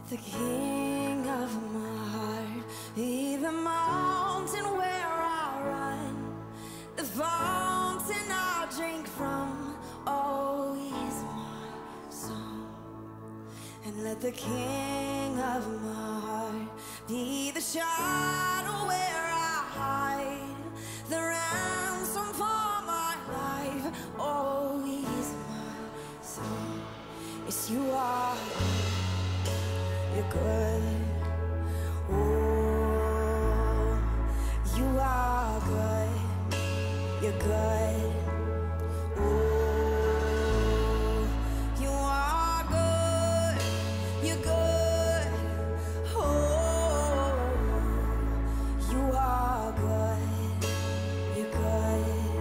the king of my heart, be the mountain where I run, the fountain I drink from. Oh, he's my song. And let the king of my heart be the shadow where I hide, the ransom for my life. Oh, he's my song. Yes, you are. You're good. Oh, you are good. You're good. Oh, you are good. You're good. Oh, you are good. You're good.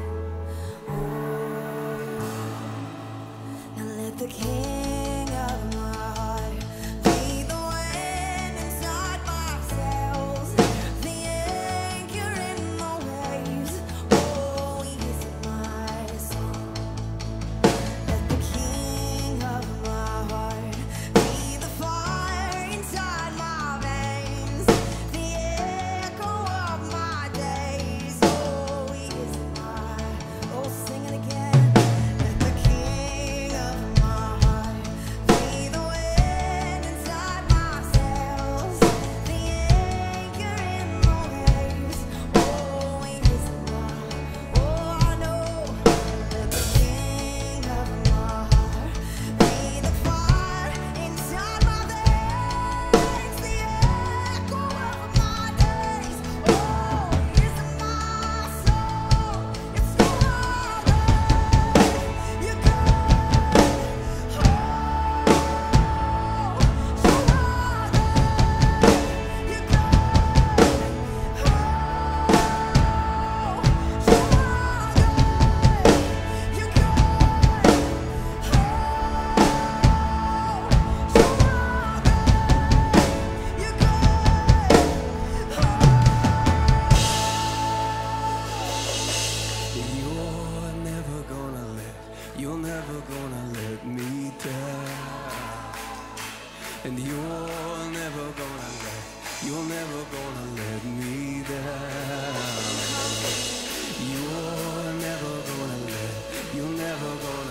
Oh, now let the king of my heart be the wind inside my sails, the anchor in the waves. Oh, he's my song. Let the king of my heart be the fire inside my veins, the echo of my days. Oh, he is my, oh, sing it again. Let the king of my heart be the wind inside my sails, the anchor in the waves. Oh, he is my, oh, I know. Let the king of my heart be the fire inside my veins, the echo of my days. Oh, he is my soul. It's you are good. You're good. Oh, you are good. You're good. You're never gonna let me down. And you're never gonna let me down. You're never gonna